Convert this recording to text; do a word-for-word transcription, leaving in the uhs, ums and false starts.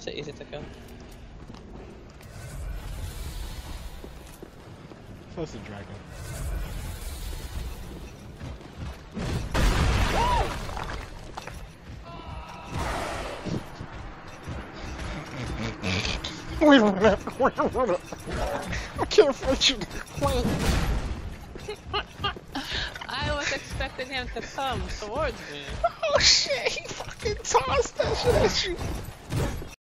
That's an easy to kill. That's the dragon. Wait a minute, wait a minute. I can't fight you. Wait. I was expecting him to come towards me. Oh shit, he fucking tossed that shit at you.